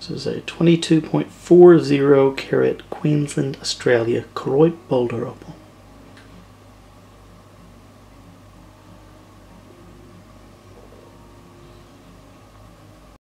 This is a 22.40 carat Queensland Australia Koroit Boulder opal.